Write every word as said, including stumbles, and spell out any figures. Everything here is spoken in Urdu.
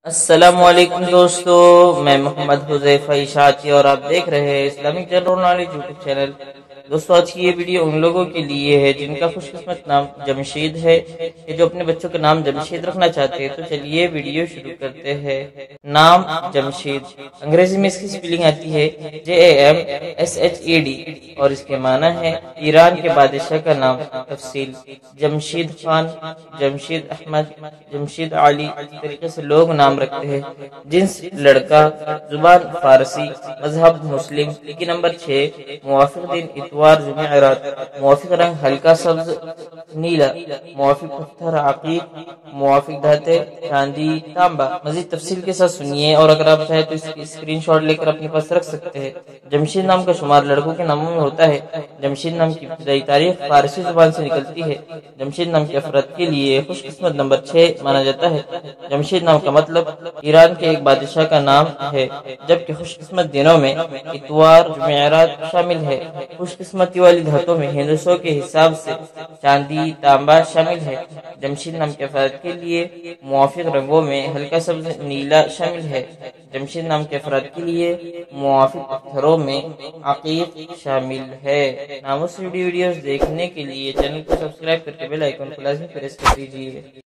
السلام علیکم دوستو، میں محمد حذیفہ حائی اور آپ دیکھ رہے ہیں Islamic general knowledge YouTube channel. دوستو آج کی یہ ویڈیو ان لوگوں کے لیے ہے جن کا خوش قسمت نام جمشید ہے، کہ جو اپنے بچوں کا نام جمشید رکھنا چاہتے ہیں۔ تو چلیے ویڈیو شروع کرتے ہیں۔ نام جمشید، انگریزی میں اس کی سپیلنگ آتی ہے J A M S H E D اور اس کے معنی ہے ایران کے بادشاہ کا نام۔ تفسیل: جمشید خان، جمشید احمد، جمشید علی، اس طریقے سے لوگ نام رکھتے ہیں۔ جنس لڑکا، زبان فارسی، مذہب مسلم۔ لکی نمبر چھ، موافق دن اتوار جمعرات، موافق رنگ ہلکا سبز نیلا، موافق پتھر عقیق، موافق دھاتیں چاندی تانبا۔ مزید تفصیل کے ساتھ سنیے، اور اگر آپ چاہیں تو اس کی اسکرین شاٹ لے کر اپنے پاس رکھ سکتے ہیں۔ جمشید نام کا شمار لڑکوں کے ناموں میں ہوتا ہے۔ جمشید نام کی ابتدائی تاریخ فارسی زبان سے نکلتی ہے۔ جمشید نام کے افراد کے لیے خوش قسمت نمبر چھ مانا جاتا ہے۔ جمشید نام کا مطلب ایران کے ایک بادشاہ کا نام ہے، جبکہ خوش قسمت دنوں میں اتوار جمعرات شامل ہے۔ خوش قسمتی والی دھاتوں میں ہندسوں کے حساب سے چاندی تانبا شامل ہے۔ جمشید نام کے افراد کے لیے موافق رنگوں میں ہلکا سبز نیلا شامل ہے۔ جمشید نام کے افراد کے لیے موافق پتھروں میں عقیق شامل ہے۔ ناموں سے جڑی ویڈیوز دیکھنے کے لیے چینل کو سبسکرائب کر کے بیل آئیکن کو لازمی پریس کر دیجیے۔